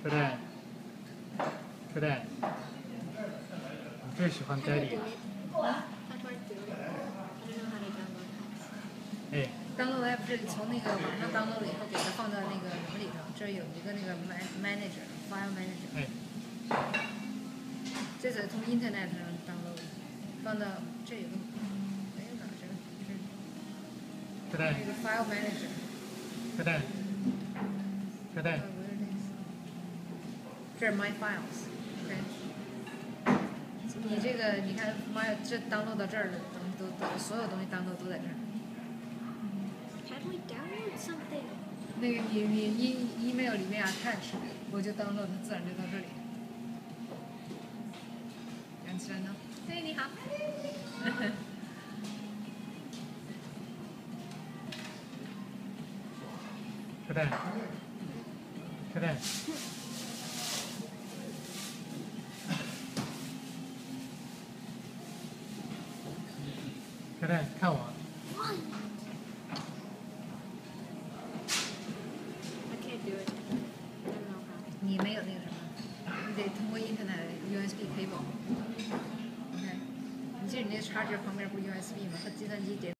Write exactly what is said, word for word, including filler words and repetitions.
Today. Today. 我最喜欢 Daddy。 他突然丢了，他就用他的 download apps。 哎。 download app 是从那个网上 download 了以后，给它放到那个什么里头，这有一个那个 manager file manager。 哎。 这是从 internet 上 download 放到这有个哎哪这个这 ，Today。 那个 file manager。 Today。Today。 这是 my files。OK。你这个你看 my 这 download 到这儿的东西都都所有东西 download 都在这儿。 How do we download something？ 那个你你 e email 里面 attach， 我就 download， 它自然就到这里。杨奇然呢？嘿，你好。 Today。Today。Today， 看我。 I can't do it. I don't know how. 你没有那个什么，你得通过 internet U S B cable。OK。你记得你那个插件旁边不是 U S B 吗？和计算机点。